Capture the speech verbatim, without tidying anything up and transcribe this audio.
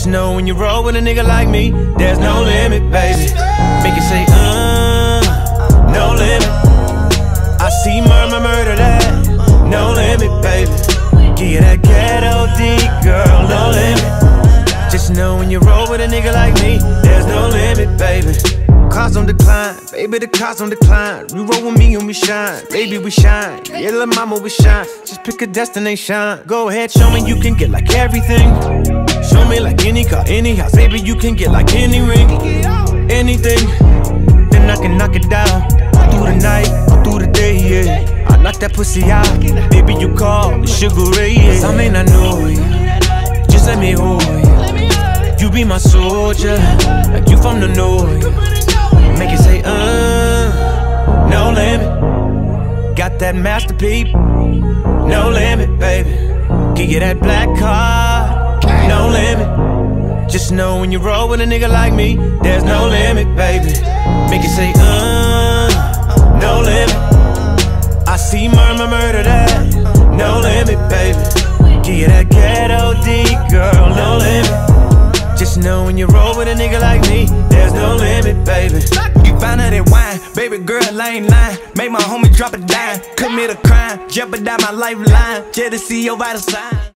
Just know when you roll with a nigga like me, there's no limit, baby. Make it say, uh, no limit. I see murmur, murder that, no limit, baby. Give you that ghetto D, girl, no limit. Just know when you roll with a nigga like me, there's no limit, baby. Cars on decline, baby, the cars on decline. You roll with me and we shine, baby, we shine. Yeah, little mama, we shine. Just pick a destination. Go ahead, show me you can get like everything. Show me like any car, any house, baby, you can get like any ring, anything. Then I can knock it down, all through the night, all through the day, yeah. I knock that pussy out, baby, you call the Sugar Ray, yeah. I may not know you, just let me hold you. You be my soldier, like you from the north. Make it say, uh, no limit. Got that masterpiece, no limit, baby. Give you that black car, no limit. Just know when you roll with a nigga like me, there's no limit, baby. Make it say, uh, no limit. I see murmur, murder that, no limit, baby. Give you that ghetto D, girl, no limit. Just know when you roll with a nigga like me, there's no limit, baby. You find her that wine, baby girl, I ain't lying. Make my homie drop a dime, commit a crime, jeopardize my lifeline, just to see your vital sign.